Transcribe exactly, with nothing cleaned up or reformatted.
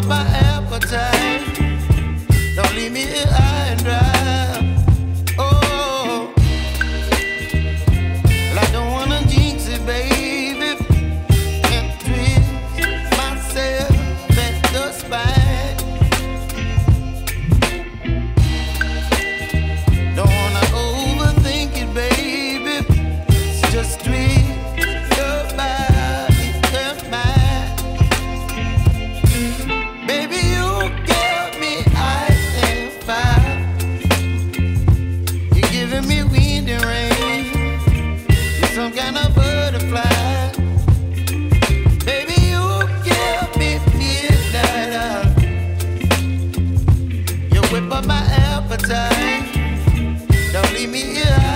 up my appetite. Don't leave me here high and dry. Oh, well, I don't wanna jinx it, baby, and twist myself at the spine. Don't wanna overthink it, baby. It's just twist your body and mine. Baby, you give me ice and fire. You're giving me wind and rain. You're some kind of butterfly. Baby, you give me midnight hour. You whip up my appetite. Don't leave me here.